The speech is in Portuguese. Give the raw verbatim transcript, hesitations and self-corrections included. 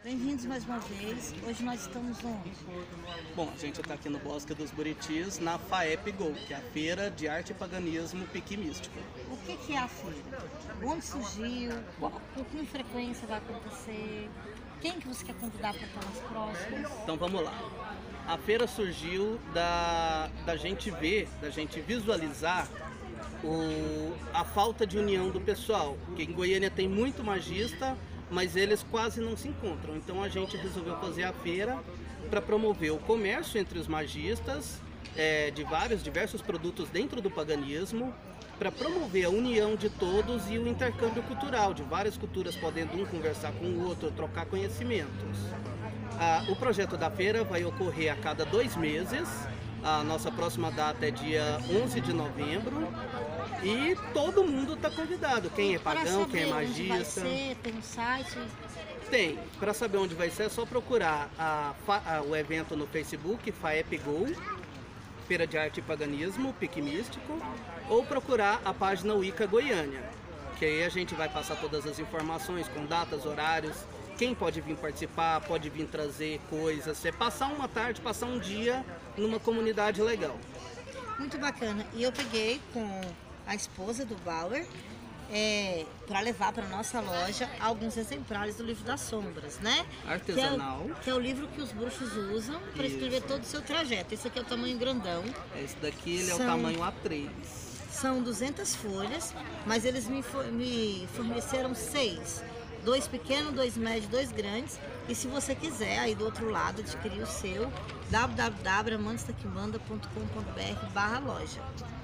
Bem-vindos mais uma vez. Hoje nós estamos onde? Bom, a gente está aqui no Bosque dos Buritis, na FAEP-Go, que é a Feira de Arte e Paganismo Pique Místico. O que que é a feira? Onde surgiu? Qual- Com que frequência vai acontecer? Quem que você quer convidar para estar nas próximas? Então vamos lá. A feira surgiu da, da gente ver, da gente visualizar o, a falta de união do pessoal. Porque em Goiânia tem muito magista, mas eles quase não se encontram. Então a gente resolveu fazer a feira para promover o comércio entre os magistas, é, de vários, diversos produtos dentro do paganismo, para promover a união de todos e o intercâmbio cultural, de várias culturas podendo um conversar com o outro, trocar conhecimentos. Ah, o projeto da feira vai ocorrer a cada dois meses. A nossa próxima data é dia onze de novembro. E todo mundo está convidado. Quem é pagão, quem é magista. Vai ser, tem um site? Tem. Para saber onde vai ser, é só procurar a, a, o evento no Facebook, FAEP-Go, Feira de Arte e Paganismo, Pique Místico, ou procurar a página Wicca Goiânia, que aí a gente vai passar todas as informações com datas, horários, quem pode vir participar, pode vir trazer coisas, é passar uma tarde, passar um dia numa comunidade legal. Muito bacana. E eu peguei com a esposa do Bauer é, para levar para nossa loja alguns exemplares do Livro das Sombras, né? Artesanal. Que é o, que é o livro que os bruxos usam para escrever todo o seu trajeto. Esse aqui é o tamanho grandão. Esse daqui ele é São- o tamanho A três. São duzentas folhas, mas eles me, for- me forneceram seis. Dois pequenos, dois médios, dois grandes. E se você quiser, aí do outro lado, adquirir o seu, w w w ponto amantes da quimbanda ponto com ponto b r barra loja.